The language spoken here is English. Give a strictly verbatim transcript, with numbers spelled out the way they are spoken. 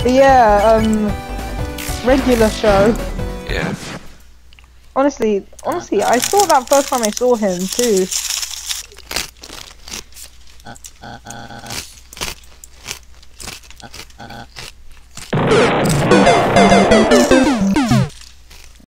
Yeah, um, regular show. Yeah. Honestly, honestly, I saw that first time I saw him too.